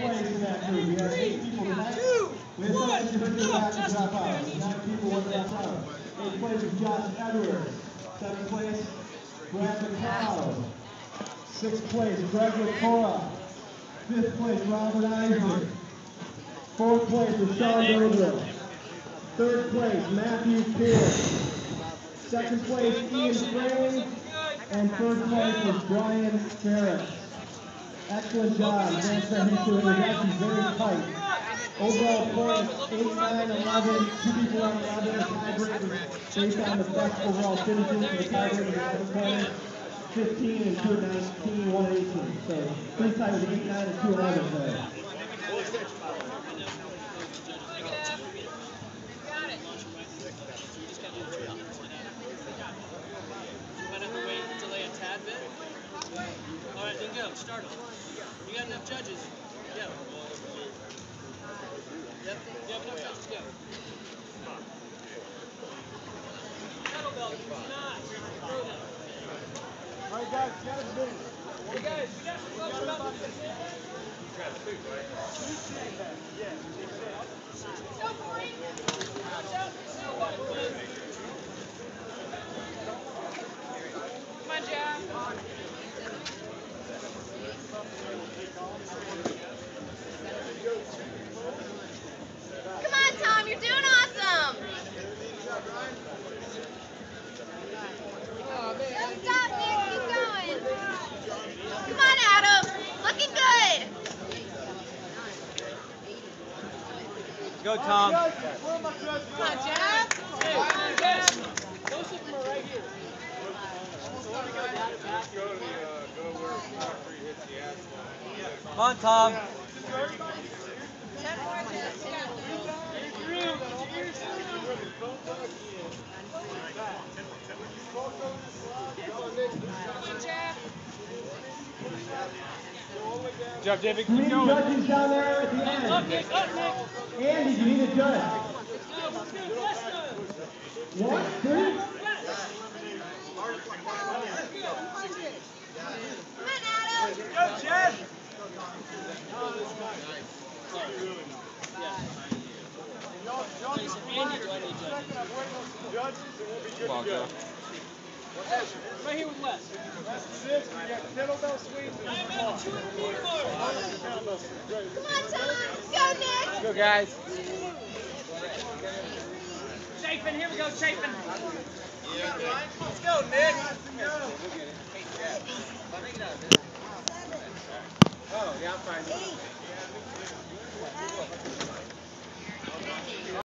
place in that group. We have 8 people tonight. We have some individuals that have to drop out. 9 people will drop out. 8th place is Josh Edwards. 7th place, Brad McLeod. 6th place, Greg LaCora. 5th place, Robert Isaac. 4th place, Rashawn Dover. 3rd place, Matthew Pierce. 2nd place, Ian Fraley. And 3rd place was Brian Ferris. Excellent job. Thanks for him to it. It was actually very tight. Overall points, 8, 9, 11. 2 people on 11. The tiebreaker based on the best overall finishes. The tiebreaker was 11 points, 15 and 2 at 19, 1 at 18. So this time was 8, 9, and 2, 11 there. All right, then go. Start it. You got enough judges. Go. Yep. You have enough judges. Go. Kettlebell. All right, guys, you got a minute. Hey, guys, we got some questions about this. You got food, right? Yeah. Go for it. Watch out. Come on, Jack. Come on, Tom, you're doing awesome. Don't stop, Nick. Keep going. Come on, Adam. Looking good. Go, Tom. Come on, Jeff. Hey, guys. Most of them are right here. Come on, Tom. 10 more minutes. Good job, David. We Keep need going. judges down there at the end. Up, Nick. Up, Nick. Andy, you need a judge. Let's go. Let's go. 1, 2. Come on, Adam. Go, Chad. Come on, go. Right here with Les. We got kettlebell swings and I'm at the 200-meter mark. Come on, Tom. Go, Nick. Go, guys. Chafin, here we go, Chafin. Let's go, Nick. Oh, yeah, I'm fine.